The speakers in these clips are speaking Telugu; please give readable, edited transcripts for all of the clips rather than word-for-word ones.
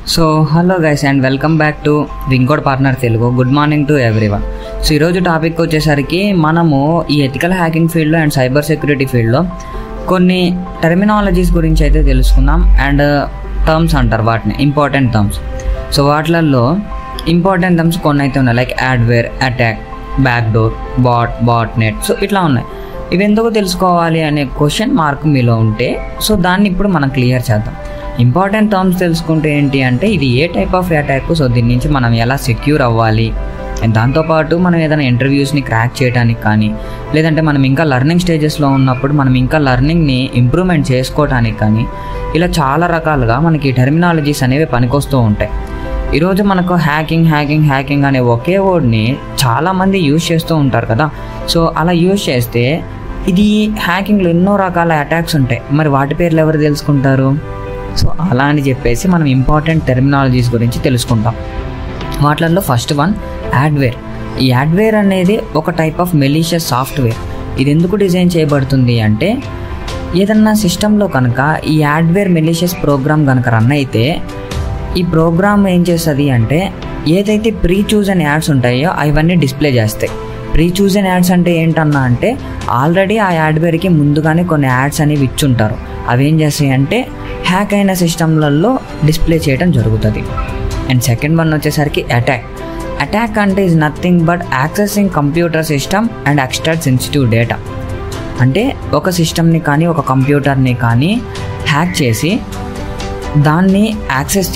So hello guys and welcome back to Wincode partner Telugu. Good morning to everyone. So ఈరోజు టాపిక్ వచ్చేసరికి మనము ఈ ఎథికల్ హ్యాకింగ్ ఫీల్డ్లో అండ్ సైబర్ సెక్యూరిటీ ఫీల్డ్లో కొన్ని టెర్మినాలజీస్ గురించి అయితే తెలుసుకుందాం. అండ్ టర్మ్స్ అంటారు వాటిని, ఇంపార్టెంట్ టర్మ్స్. సో వాటిలలో ఇంపార్టెంట్ టర్మ్స్ కొన్ని అయితే ఉన్నాయి, like adware, attack, backdoor, bot net. So ఇట్లా ఉన్నాయి. ఇవి ఎందుకు తెలుసుకోవాలి అనే క్వశ్చన్ మార్క్ మీలో ఉంటే సో దాన్ని ఇప్పుడు మనం క్లియర్ చేద్దాం. ఇంపార్టెంట్ టర్మ్స్ తెలుసుకుంటే ఏంటి అంటే ఇది a type of attack, so దీని నుంచి మనం ఎలా సెక్యూర్ అవ్వాలి, అండ్ దాంతోపాటు మనం ఏదైనా ఇంటర్వ్యూస్ని క్రాక్ చేయడానికి కానీ, లేదంటే మనం ఇంకా లెర్నింగ్ స్టేజెస్లో ఉన్నప్పుడు మనం ఇంకా లెర్నింగ్ని ఇంప్రూవ్మెంట్ చేసుకోవడానికి కానీ, ఇలా చాలా రకాలుగా మనకి టెర్మినాలజీస్ అనేవి పనికొస్తూ ఉంటాయి. ఈరోజు మనకు హ్యాకింగ్ అనే ఒకే వర్డ్ని చాలామంది యూజ్ చేస్తూ ఉంటారు కదా. సో అలా యూజ్ చేస్తే ఇది హ్యాకింగ్లో ఎన్నో రకాల అటాక్స్ ఉంటాయి, మరి వాటి పేర్లు ఎవరు తెలుసుకుంటారు? సో అలా అని చెప్పేసి మనం ఇంపార్టెంట్ టెర్మినాలజీస్ గురించి తెలుసుకుంటాం. వాటిల్లో ఫస్ట్ వన్ యాడ్వేర్. ఈ యాడ్వేర్ అనేది ఒక టైప్ ఆఫ్ మెలీషియస్ సాఫ్ట్వేర్. ఇది ఎందుకు డిజైన్ చేయబడుతుంది అంటే ఏదన్నా సిస్టంలో కనుక ఈ యాడ్వేర్ మెలీషియస్ ప్రోగ్రామ్ కనుక రన్ అయితే ఈ ప్రోగ్రామ్ ఏం చేస్తుంది అంటే ఏదైతే ప్రీ చూజన్ యాడ్స్ ఉంటాయో అవన్నీ డిస్ప్లే చేస్తాయి. ప్రీ చూజన్ యాడ్స్ అంటే ఏంటన్నా అంటే ఆల్రెడీ ఆ యాడ్వేర్కి ముందుగానే కొన్ని యాడ్స్ అనేవి ఇచ్చుంటారు. అవి ఏం చేస్తాయి అంటే హ్యాక్ అయిన సిస్టమ్లలో డిస్ప్లే చేయడం జరుగుతుంది. అండ్ సెకండ్ వన్ వచ్చేసరికి అటాక్ అంటే is nothing but accessing computer system and extract sensitive data. అంటే ఒక సిస్టమ్ని కానీ ఒక కంప్యూటర్ని కానీ హ్యాక్ చేసి దాన్ని యాక్సెస్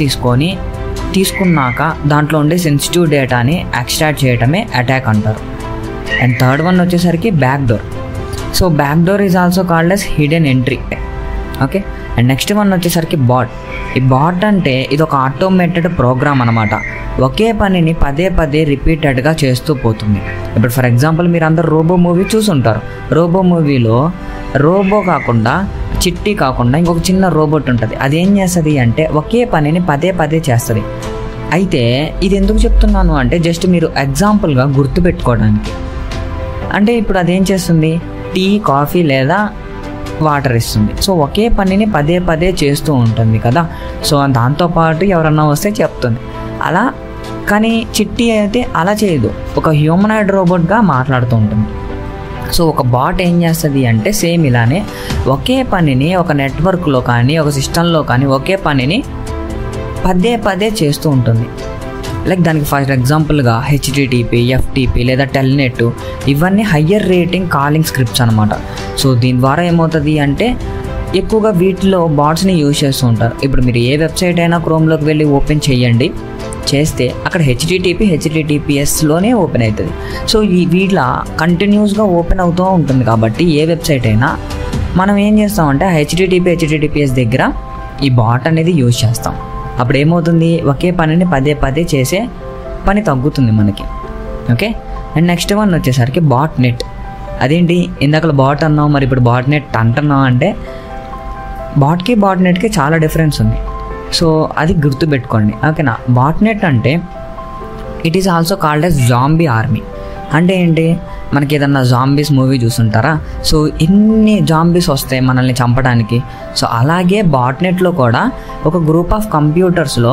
తీసుకున్నాక దాంట్లో ఉండే సెన్సిటివ్ డేటాని ఎక్స్ట్రాక్ట్ చేయటమే అటాక్ అంటారు. అండ్ థర్డ్ వన్ వచ్చేసరికి backdoor. So backdoor is also called as hidden entry. Okay. And next one వచ్చేసరికి బాట్. ఈ బాట్ అంటే ఇది ఒక ఆటోమేటెడ్ ప్రోగ్రామ్ అనమాట. ఒకే పనిని పదే రిపీటెడ్గా చేస్తూ పోతుంది. ఇప్పుడు ఫర్ ఎగ్జాంపుల్ మీరు అందరు రోబో మూవీ చూసుంటారు. రోబో మూవీలో రోబో కాకుండా చిట్టి కాకుండా ఇంకొక చిన్న రోబోట్ ఉంటుంది. అది ఏం చేస్తుంది అంటే ఒకే పనిని పదే చేస్తుంది. అయితే ఇది ఎందుకు చెప్తున్నాను అంటే జస్ట్ మీరు ఎగ్జాంపుల్గా గుర్తుపెట్టుకోవడానికి. అంటే ఇప్పుడు అదేం చేస్తుంది, టీ, కాఫీ లేదా వాటర్ ఇస్తుంది. సో ఒకే పనిని పదే చేస్తూ ఉంటుంది కదా. సో దాంతోపాటు ఎవరన్నా వస్తే చెప్తుంది అలా. కానీ చిట్టి అయితే అలా చేయదు, ఒక హ్యూమనాయిడ్ రోబోట్గా మాట్లాడుతూ ఉంటుంది. సో ఒక బాట్ ఏం చేస్తుంది అంటే సేమ్ ఇలానే ఒకే పనిని ఒక నెట్వర్క్లో కానీ ఒక సిస్టంలో కానీ ఒకే పనిని పదే చేస్తూ ఉంటుంది. లైక్ దానికి ఫర్ ఎగ్జాంపుల్గా హెచ్టిటిపి, ఎఫ్టిపి లేదా టెల్నెట్ ఇవన్నీ హయ్యర్ రేటింగ్ కాలింగ్ స్క్రిప్ట్స్ అనమాట. సో దీని ద్వారా ఏమవుతుంది అంటే ఎక్కువగా వీటిలో బాట్స్ని యూజ్ చేస్తూ ఉంటారు. ఇప్పుడు మీరు ఏ వెబ్సైట్ అయినా క్రోమ్లోకి వెళ్ళి ఓపెన్ చేస్తే అక్కడ హెచ్టిటిపిఎస్లోనే ఓపెన్ అవుతుంది. సో వీటిలో కంటిన్యూస్గా ఓపెన్ అవుతూ ఉంటుంది కాబట్టి ఏ వెబ్సైట్ అయినా మనం ఏం చేస్తామంటే హెచ్టిటిపిఎస్ దగ్గర ఈ బాట్ అనేది యూజ్ చేస్తాం. అప్పుడు ఏమవుతుంది, ఒకే పనిని పదే చేసే పని తగ్గుతుంది మనకి. ఓకే. అండ్ నెక్స్ట్ వన్ వచ్చేసరికి బాట్ నెట్. అదేంటి ఇందాక బాట్ అన్నావు, మరి ఇప్పుడు బాట్ నెట్ అంటున్నావు అంటే బాట్కి బాట్ నెట్కి చాలా డిఫరెన్స్ ఉంది. సో అది గుర్తుపెట్టుకోండి. ఓకేనా. బాట్ నెట్ అంటే it is also called as zombie army. అంటే ఏంటి, మనకి ఏదన్నా జాంబీస్ మూవీ చూసుంటారా. సో ఎన్ని జాంబీస్ వస్తాయి మనల్ని చంపడానికి. సో అలాగే బాట్నెట్లో కూడా ఒక గ్రూప్ ఆఫ్ కంప్యూటర్స్లో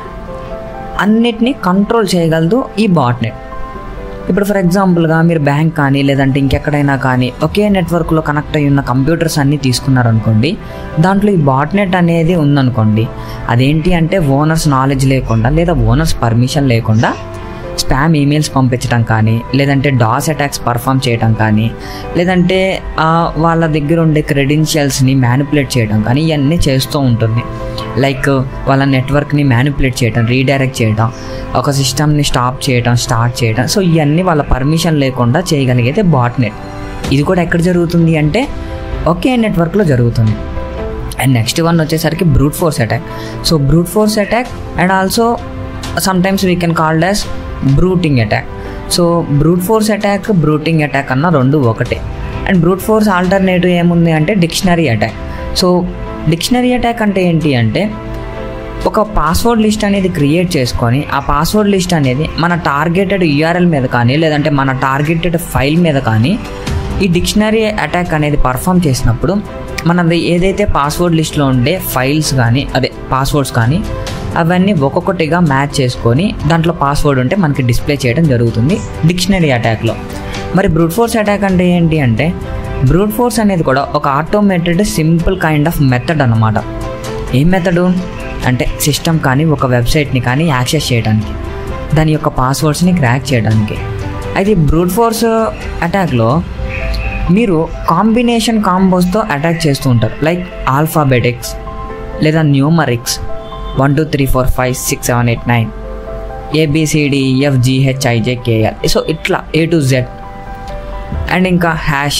అన్నిటినీ కంట్రోల్ చేయగలదు ఈ బాట్నెట్. ఇప్పుడు ఫర్ ఎగ్జాంపుల్గా మీరు బ్యాంక్ కానీ లేదంటే ఇంకెక్కడైనా కానీ ఒకే నెట్వర్క్లో కనెక్ట్ అయ్యి ఉన్న కంప్యూటర్స్ అన్నీ తీసుకున్నారనుకోండి, దాంట్లో ఈ బాట్నెట్ అనేది ఉందనుకోండి. అదేంటి అంటే ఓనర్స్ నాలెడ్జ్ లేకుండా లేదా ఓనర్స్ పర్మిషన్ లేకుండా స్పామ్ ఈమెయిల్స్ పంపించడం కానీ, లేదంటే డాస్ అటాక్స్ పర్ఫామ్ చేయడం కానీ, లేదంటే వాళ్ళ దగ్గర ఉండే క్రెడెన్షియల్స్ని మ్యానిపులేట్ చేయడం కానీ ఇవన్నీ చేస్తూ ఉంటుంది. లైక్ వాళ్ళ నెట్వర్క్ని మ్యానిపులేట్ చేయడం, రీడైరెక్ట్ చేయడం, ఒక సిస్టమ్ని స్టార్ట్ చేయడం. సో ఇవన్నీ వాళ్ళ పర్మిషన్ లేకుండా చేయగలిగేది బాట్నెట్. ఇది కూడా ఎక్కడ జరుగుతుంది అంటే ఒకే నెట్వర్క్లో జరుగుతుంది. అండ్ నెక్స్ట్ వన్ వచ్చేసరికి brute force attack. So brute force attack and also sometimes we can called as bruting attack. So brute force attack, bruting attack అన్న రెండు ఒకటే. అండ్ బ్రూట్ ఫోర్స్ ఆల్టర్నేటివ్ ఏముంది అంటే dictionary attack. So dictionary attack అంటే ఏంటి అంటే ఒక పాస్వర్డ్ లిస్ట్ అనేది క్రియేట్ చేసుకొని ఆ పాస్వర్డ్ లిస్ట్ అనేది మన టార్గెటెడ్ యూఆర్ఎల్ మీద కానీ లేదంటే మన టార్గెటెడ్ ఫైల్ మీద కానీ ఈ డిక్షనరీ అటాక్ అనేది పర్ఫామ్ చేసినప్పుడు మనది ఏదైతే పాస్వర్డ్ లిస్ట్లో ఉండే ఫైల్స్ కానీ పాస్వర్డ్స్ కానీ అవన్నీ ఒక్కొక్కటిగా మ్యాచ్ చేసుకొని దాంట్లో పాస్వర్డ్ ఉంటే మనకి డిస్ప్లే చేయడం జరుగుతుంది డిక్షనరీ అటాక్లో. మరి బ్రూట్ ఫోర్స్ అటాక్ అంటే ఏంటి అంటే, బ్రూట్ ఫోర్స్ అనేది కూడా ఒక automated simple kind of method అన్నమాట. ఏం మెథడు అంటే, సిస్టమ్ కానీ ఒక వెబ్సైట్ని కానీ యాక్సెస్ చేయడానికి, దాని యొక్క పాస్వర్డ్స్ని క్రాక్ చేయడానికి. అయితే బ్రూట్ ఫోర్స్ అటాక్లో మీరు కాంబినేషన్ కాంబోస్తో అటాక్ చేస్తూ ఉంటారు. లైక్ ఆల్ఫాబెటిక్స్ లేదా న్యూమరిక్స్ 1 2 3 4 5 6 7 8 9 ABCDEFGHIJKL. సో ఇట్లా A to Z అండ్ ఇంకా హ్యాష్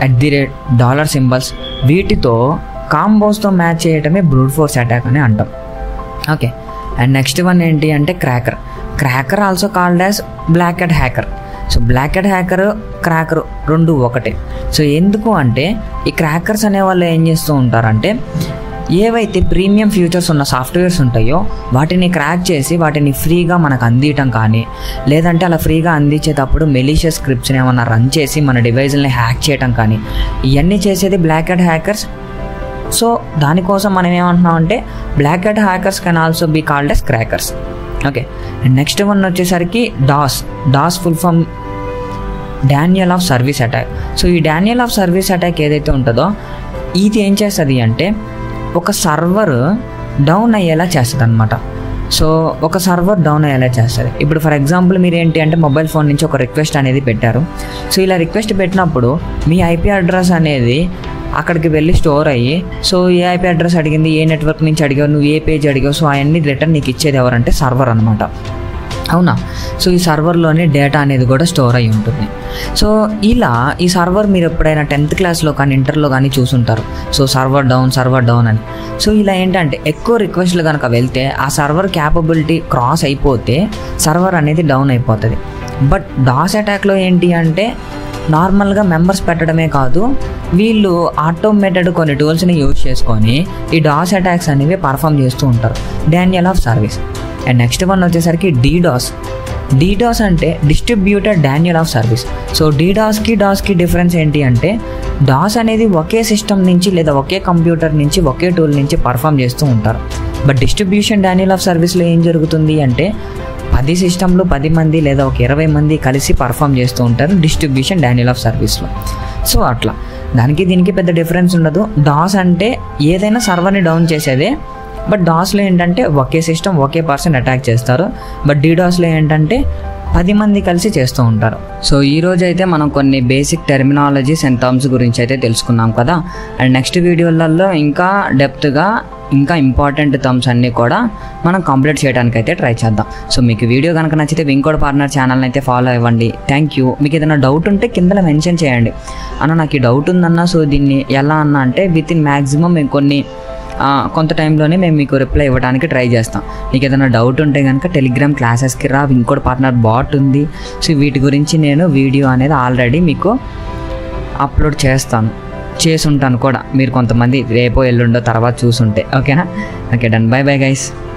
@ $సింబల్స్, వీటితో కాంబోస్తో మ్యాచ్ చేయటమే బ్రూట్ ఫోర్స్ అటాక్ అని అంటాం. ఓకే. అండ్ నెక్స్ట్ వన్ ఏంటి అంటే cracker also called as black hat hacker. So black hat hacker, cracker రెండు ఒకటే. సో ఎందుకు అంటే, ఈ క్రాకర్స్ అనే వాళ్ళు ఏం చేస్తూ ఉంటారంటే, ఏవైతే ప్రీమియం ఫీచర్స్ ఉన్న సాఫ్ట్వేర్స్ ఉంటాయో వాటిని క్రాక్ చేసి వాటిని ఫ్రీగా మనకు అందించడం కానీ, లేదంటే అలా ఫ్రీగా అందించేటప్పుడు మెలీషియస్ స్క్రిప్ట్స్ని ఏమన్నా రన్ చేసి మన డివైజుల్ని హ్యాక్ చేయడం కానీ, ఇవన్నీ చేసేది బ్లాక్ హ్యాట్ హ్యాకర్స్. సో దానికోసం మనం ఏమంటున్నాం అంటే, black hat hackers can also be called as crackers. Okay. And next one వచ్చేసరికి DoS full form denial of service attack. So ఈ డానియల్ ఆఫ్ సర్వీస్ అటాక్ ఏదైతే ఉంటుందో ఇది ఏం చేస్తుంది అంటే, ఒక సర్వర్ డౌన్ అయ్యేలా చేస్తుంది అనమాట. సో ఒక సర్వర్ డౌన్ అయ్యేలా చేస్తుంది. ఇప్పుడు ఫర్ ఎగ్జాంపుల్ మీరు ఏంటి అంటే, మొబైల్ ఫోన్ నుంచి ఒక రిక్వెస్ట్ అనేది పెట్టారు. సో ఇలా రిక్వెస్ట్ పెట్టినప్పుడు మీ ఐపీ అడ్రస్ అనేది అక్కడికి వెళ్ళి స్టోర్ అయ్యి, సో ఏ ఐపీ అడ్రస్ అడిగింది, ఏ నెట్వర్క్ నుంచి అడిగావు, నువ్వు ఏ పేజ్ అడిగావు, సో అవన్నీ రిటర్న్ నీకు ఇచ్చేది ఎవరంటే సర్వర్ అనమాట. అవునా? సో ఈ సర్వర్లోనే డేటా అనేది కూడా స్టోర్ అయ్యి ఉంటుంది. సో ఇలా ఈ సర్వర్ మీరు ఎప్పుడైనా 10th క్లాస్లో కానీ ఇంటర్లో కానీ చూసుంటారు. సో సర్వర్ డౌన్ అని. సో ఇలా ఏంటంటే, ఎక్కువ రిక్వెస్ట్లు కనుక వెళ్తే ఆ సర్వర్ క్యాపబిలిటీ క్రాస్ అయిపోతే సర్వర్ అనేది డౌన్ అయిపోతుంది. బట్ డాస్ అటాక్లో ఏంటి అంటే, నార్మల్గా మెంబర్స్ పెట్టడమే కాదు, వీళ్ళు ఆటోమేటెడ్ కొన్ని టూల్స్ని యూజ్ చేసుకొని ఈ డాస్ అటాక్స్ అనేవి పర్ఫామ్ చేస్తూ ఉంటారు. Denial of service. And next one వచ్చేసరికి డీడాస్ అంటే distributed denial of service. So డాస్కి డిఫరెన్స్ ఏంటి అంటే, డాస్ అనేది ఒకే సిస్టమ్ నుంచి లేదా ఒకే కంప్యూటర్ నుంచి ఒకే టూల్ నుంచి పర్ఫామ్ చేస్తూ ఉంటారు. బట్ డిస్ట్రిబ్యూషన్ డానియల్ ఆఫ్ సర్వీస్లో ఏం జరుగుతుంది అంటే, 10 సిస్టంలు 10 మంది లేదా ఒక 20 మంది కలిసి పర్ఫామ్ చేస్తూ ఉంటారు డిస్ట్రిబ్యూషన్ డానియల్ ఆఫ్ సర్వీస్లో. సో అట్లా దానికి దీనికి పెద్ద డిఫరెన్స్ ఉండదు. డాస్ అంటే ఏదైనా సర్వర్ని డౌన్ చేసేదే. బట్ డాస్లో ఏంటంటే ఒకే సిస్టమ్ ఒకే పర్సన్ అటాక్ చేస్తారు. బట్ డీడాస్లో ఏంటంటే 10 మంది కలిసి చేస్తూ ఉంటారు. సో ఈరోజు అయితే మనం కొన్ని బేసిక్ టెర్మినాలజీస్ అండ్ టర్మ్స్ గురించి అయితే తెలుసుకున్నాం కదా. అండ్ నెక్స్ట్ వీడియోలలో ఇంకా డెప్త్గా ఇంకా ఇంపార్టెంట్ టర్మ్స్ అన్నీ కూడా మనం కంప్లీట్ చేయడానికి అయితే ట్రై చేద్దాం. సో మీకు వీడియో కనుక నచ్చితే వింకోడ్ పార్ట్నర్ ఛానల్ని అయితే ఫాలో అవ్వండి. Thank you. మీకు ఏదైనా డౌట్ ఉంటే కింద మెన్షన్ చేయండి. అన్న నాకు ఈ డౌట్ ఉందన్న, సో దీన్ని ఎలా అన్న అంటే, విత్ ఇన్ మ్యాక్సిమం మేము కొంత టైంలోనే మేము మీకు రిప్లై ఇవ్వడానికి ట్రై చేస్తాం. మీకు ఏదైనా డౌట్ ఉంటే కనుక టెలిగ్రామ్ క్లాసెస్కి రా, వింకోడ్ పార్ట్నర్ బాట్ ఉంది. సో వీటి గురించి నేను వీడియో అనేది ఆల్రెడీ మీకు అప్లోడ్ చేసుంటాను కూడా. మీరు కొంతమంది రేపో ఎల్లుండో తర్వాత చూసుంటే. ఓకేనా? Okay, done. Bye guys.